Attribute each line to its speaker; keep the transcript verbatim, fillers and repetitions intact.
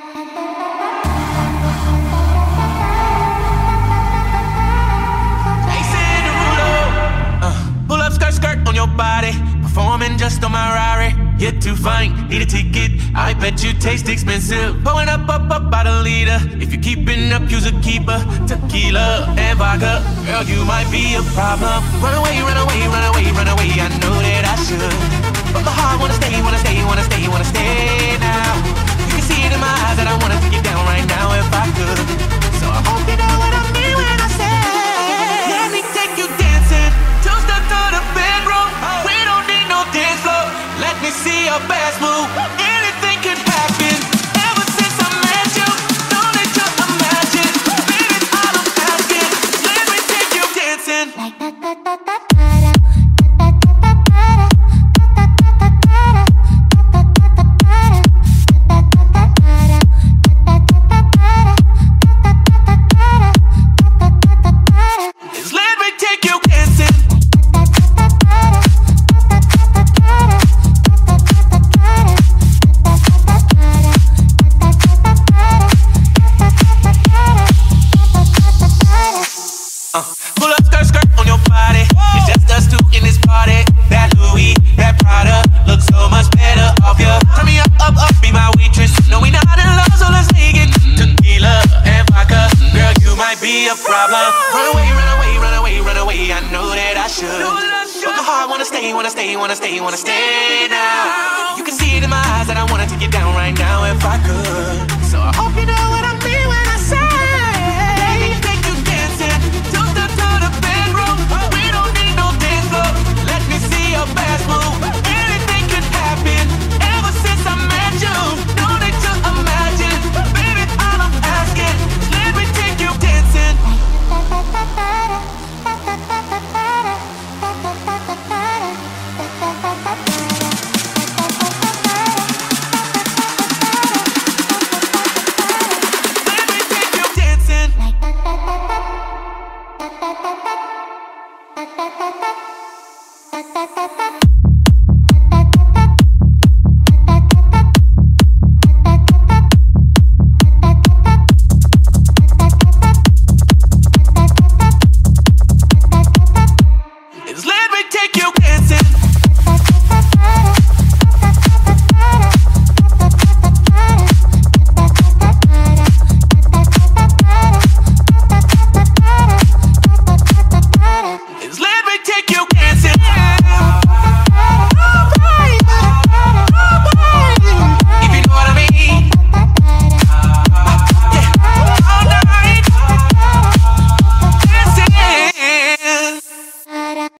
Speaker 1: Pull up skirt, skirt on your body, performing just on my Rari. You're too fine, need a ticket, I bet you taste expensive. Pulling up, up, up by the leader. If you're keeping up, use a keeper. Tequila and vodka, girl, you might be a problem. Run away, run away, run away, run away, I know that I should, but my heart wanna stay, wanna stay, wanna stay, wanna stay now. You can see it in my eyes that I wanna take you down right now if I could. So I hope you know what I mean when I say, let me take you dancing. Two steps to the bedroom, we don't need no dance floor. Let me see your best move, anything could happen. Ever since I met you, don't it just imagine? Baby, all I'm asking, let me take you dancing. Like that, that, that, that, that, a problem. Run away, run away, run away, run away, I know that I should, but my heart wanna stay, wanna stay, wanna stay, wanna stay now. You can see it in my eyes that I wanna take you down right now if I could.